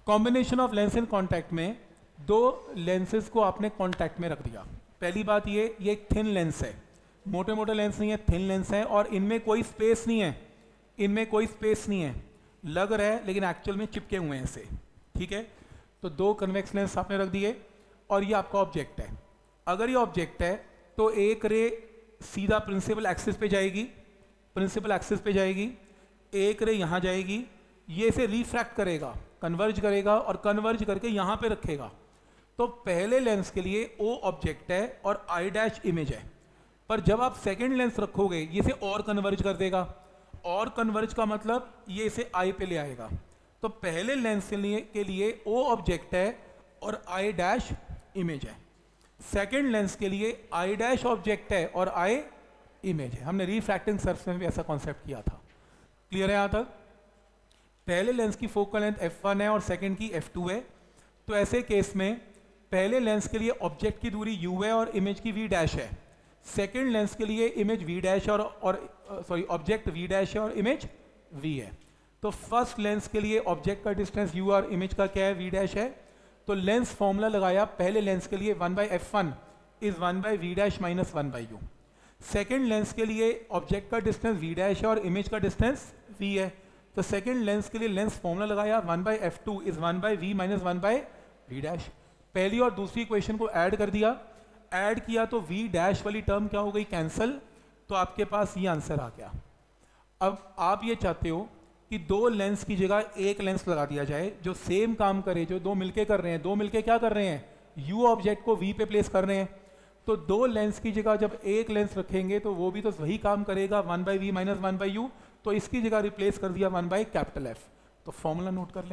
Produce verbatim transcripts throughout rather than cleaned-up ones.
Combination of lens in contact में दो lenses को आपने कॉन्टैक्ट में रख दिया। पहली बात ये ये एक थिन लेंस है, मोटे मोटे लेंस नहीं है, थिन लेंस है और इनमें कोई स्पेस नहीं है, इनमें कोई स्पेस नहीं है, लग रहा है लेकिन एक्चुअल में चिपके हुए हैं ऐसे, ठीक है। तो दो कन्वेक्स लेंस आपने रख दिए और ये आपका ऑब्जेक्ट है। अगर ये ऑब्जेक्ट है तो एक रे सीधा प्रिंसिपल एक्सिस पे जाएगी, प्रिंसिपल एक्सिस पे जाएगी, एक रे यहाँ जाएगी, ये इसे रिफ्रैक्ट करेगा, कन्वर्ज करेगा और कन्वर्ज करके यहाँ पे रखेगा। तो पहले लेंस के लिए ओ ऑब्जेक्ट है और आई डैश इमेज है, पर जब आप सेकेंड लेंस रखोगे ये इसे और कन्वर्ज कर देगा, और कन्वर्ज का मतलब ये इसे आई पे ले आएगा। तो पहले लेंस के लिए के लिए ओ ऑब्जेक्ट है और आई डैश इमेज है, सेकेंड लेंस के लिए आई डैश ऑब्जेक्ट है और आई इमेज है। हमने रिफ्रैक्टिंग सरफेस में भी ऐसा कॉन्सेप्ट किया था। क्लियर है यहाँ तक? पहले लेंस की फोकल लेंथ एफ वन है और सेकेंड की एफ टू है। तो ऐसे केस में पहले लेंस के लिए ऑब्जेक्ट की दूरी u है और इमेज की v डैश है, सेकेंड लेंस के लिए इमेज v डैश और और सॉरी ऑब्जेक्ट v डैश है और इमेज v है। तो फर्स्ट लेंस के लिए ऑब्जेक्ट का डिस्टेंस u और इमेज का क्या है, v डैश है। तो लेंस फॉर्मूला लगाया पहले लेंस के लिए one by F one is one by V dash minus one by U. Second lens के लिए ऑब्जेक्ट का डिस्टेंस v डैश है और इमेज का डिस्टेंस v है। तो सेकेंड लेंस के लिए लेंस फॉर्मूला लगाया one by F two is one by V minus one by V dash. पहली और दूसरी इक्वेशन को ऐड कर दिया, ऐड किया तो v डैश वाली टर्म क्या हो गई, कैंसल। तो आपके पास ये आंसर आ गया। अब आप ये चाहते हो कि दो लेंस की जगह एक लेंस लगा दिया जाए जो सेम काम करे, जो दो मिलके कर रहे हैं। दो मिलके क्या कर रहे हैं, u ऑब्जेक्ट को v पे प्लेस कर रहे हैं। तो दो लेंस की जगह जब एक लेंस रखेंगे तो वो भी तो वही काम करेगा, one by V minus one by U. तो इसकी जगह रिप्लेस कर दिया वन बाई कैपिटल एफ। तो फॉर्मूला नोट कर लें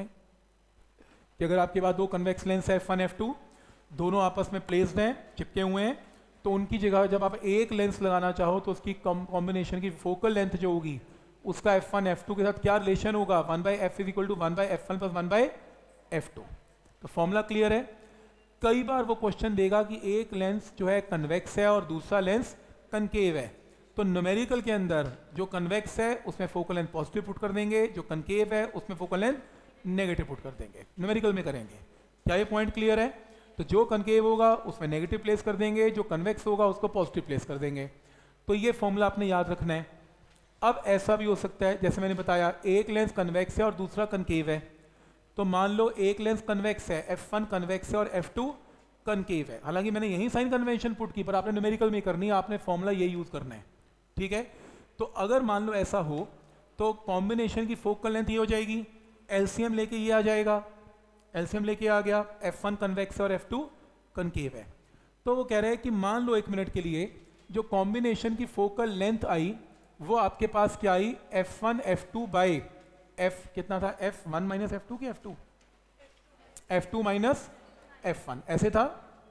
कि अगर आपके पास दो कन्वेक्स लेंस है एफ वन एफ टू, दोनों आपस में प्लेस्ड हैं, चिपके हुए हैं, तो उनकी जगह जब आप एक लेंस लगाना चाहो तो उसकी कॉम्बिनेशन की फोकल लेंथ जो होगी उसका एफ वन एफ टू के साथ क्या रिलेशन होगा, one by F is equal to one by F one plus one by F two. तो फॉर्मूला क्लियर है। कई बार वो क्वेश्चन देगा कि एक लेंस जो है कन्वेक्स है और दूसरा लेंस कनकेव है। तो न्यूमेरिकल के अंदर जो कन्वेक्स है उसमें फोकल लेंथ पॉजिटिव पुट कर देंगे, जो कनकेव है उसमें फोकल लेंथ नेगेटिव पुट कर देंगे, न्यूमेरिकल में करेंगे। क्या ये पॉइंट क्लियर है? तो जो कनकेव होगा उसमें नेगेटिव प्लेस कर देंगे, जो कन्वेक्स होगा उसको पॉजिटिव प्लेस कर देंगे। तो ये फॉर्मूला आपने याद रखना है। अब ऐसा भी हो सकता है जैसे मैंने बताया एक लेंस कन्वेक्स है और दूसरा कनकेव है। तो मान लो एक लेंस कन्वेक्स है, एफ वन कन्वेक्स है और एफ टू कनकेव है। हालांकि मैंने यही साइन कन्वेंशन पुट की, पर आपने न्यूमेरिकल में करनी है, आपने फॉर्मूला ये यूज करना है, ठीक है। तो अगर मान लो ऐसा हो तो कॉम्बिनेशन की फोकल लेंथ ये हो जाएगी, एलसीएम लेके ये आ जाएगा, एलसीएम लेके आ गया, एफ वन कन्वेक्स है और एफ टू कनकेव है। तो वो कह रहे हैं कि मान लो एक मिनट के लिए जो कॉम्बिनेशन की फोकल लेंथ आई वो आपके पास क्या आई, F one F two by F कितना था, F one minus F two की F two F two minus F one ऐसे था।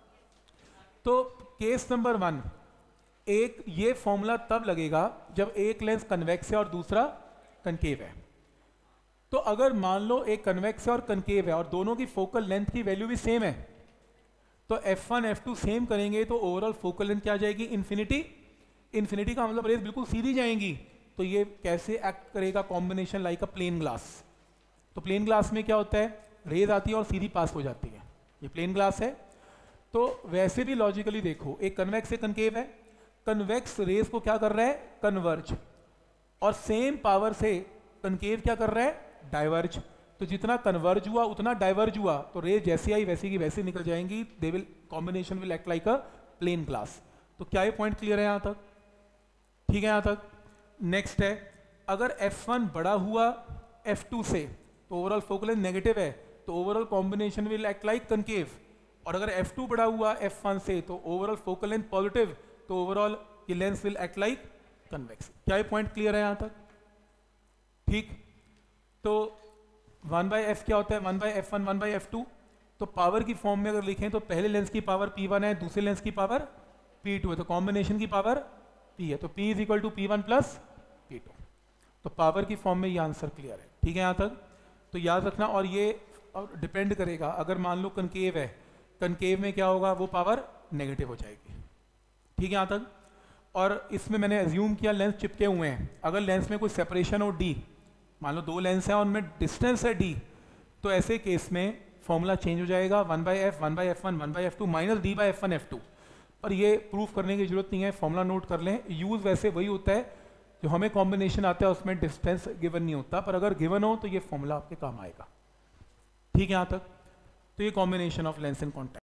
तो केस नंबर वन, एक ये फॉर्मूला तब लगेगा जब एक लेंस कन्वेक्स है और दूसरा कनकेव है। तो अगर मान लो एक कन्वेक्स है और कनकेव है और दोनों की फोकल लेंथ की वैल्यू भी सेम है, तो F one F two same करेंगे तो ओवरऑल फोकल लेंथ क्या आ जाएगी, इन्फिनिटी। इन्फिनिटी का मतलब रेज बिल्कुल सीधी जाएंगी। तो ये कैसे एक्ट करेगा, combination like a plane glass. तो प्लेन ग्लास में क्या होता है, रेज आती है और सीधी पास हो जाती है, ये प्लेन ग्लास है। तो वैसे भी लॉजिकली देखो, एक कन्वेक्स से कनकेव है, कन्वेक्स रेज को क्या कर रहा है, कन्वर्ज, और सेम पावर से कनकेव क्या कर रहा है, डाइवर्ज। तो जितना कन्वर्ज हुआ उतना डाइवर्ज हुआ, तो रेज जैसी आई वैसी की वैसी निकल जाएंगी। They will combination will act like a plane glass. तो क्या ये पॉइंट क्लियर है यहां तक? ठीक है यहां तक। नेक्स्ट है, अगर एफ वन बड़ा हुआ एफ टू से तो ओवरऑल फोकल लेंथ नेगेटिव है, तो overall combination will act like concave. और अगर एफ टू बड़ा हुआ एफ वन से तो ओवरऑल फोकल लेंथ पॉजिटिव, तो ओवरऑल ये lens will act like convex. क्या ये पॉइंट क्लियर है यहां तक? ठीक। तो वन बाई एफ क्या होता है, one by F one one by F two. तो पावर की फॉर्म में अगर लिखें तो पहले लेंस की पावर पी वन है, दूसरे लेंस की पावर पी टू है, तो कॉम्बिनेशन की पावर P है, तो P is equal to P one plus P two. तो पावर की फॉर्म में ये आंसर क्लियर है। ठीक है यहाँ तक? तो याद रखना। और ये डिपेंड करेगा, अगर मान लो कनकेव है, कनकेव में क्या होगा, वो पावर नेगेटिव हो जाएगी। ठीक है यहाँ तक? और इसमें मैंने एज्यूम किया लेंस चिपके हुए हैं। अगर लेंस में कोई सेपरेशन हो D, मान लो दो लेंस है और उनमें डिस्टेंस है D, तो ऐसे केस में फॉर्मूला चेंज हो जाएगा, one by F, one by F one, one by F two minus D by F one F two. पर ये प्रूफ करने की जरूरत नहीं है, फॉर्मूला नोट कर लें। यूज वैसे वही होता है जो हमें कॉम्बिनेशन आता है, उसमें डिस्टेंस गिवन नहीं होता, पर अगर गिवन हो तो ये फॉर्मूला आपके काम आएगा। ठीक है यहाँ तक? तो ये combination of lens and contact.